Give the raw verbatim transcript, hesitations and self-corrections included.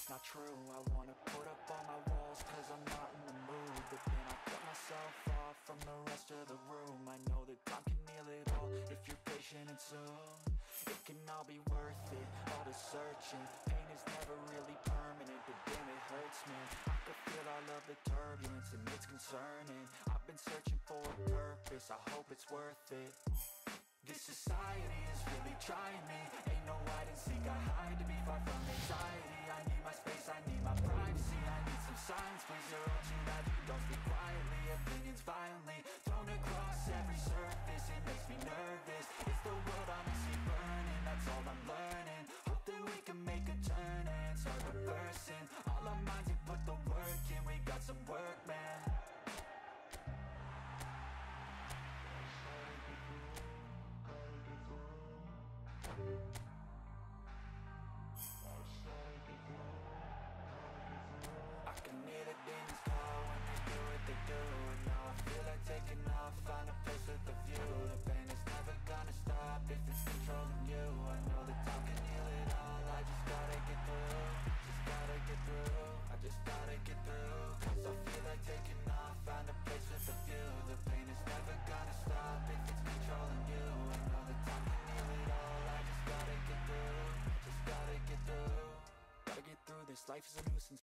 it's not true. I wanna put up all my walls cause I'm not in the mood, but then I cut myself off from the rest of the room. I know that time can heal it all if you're patient, and soon it can all be worth it, all the searching. Pain is never really permanent, but damn it hurts, man. I can feel all of the turbulence and it's concerning. I've been searching for a purpose, I hope it's worth it. This society is really trying me. Ain't no hide and seek, I hide to be far from anxiety. I need my space, I need my privacy. I need some silence, please, you're all too loud. You don't speak quietly, opinions violently thrown across every surface. It makes me nervous, it's the world I see burning. That's all I'm learning, hope that we can make a turn and start reversing all our minds and put the work in. We got some work, man. I can hear the demons call when they do what they do, and now I feel like taking off, find a place with a view. The pain is never gonna stop if it's controlling you. I know that time can heal it all, I just gotta get through. Just gotta get through, I just gotta get through. Cause I feel like taking off, find a place with a view. The pain is never gonna stop if it's controlling you. I know that time can heal it all, I just gotta get through. Just gotta get through. Gotta get through this, life is a nuisance.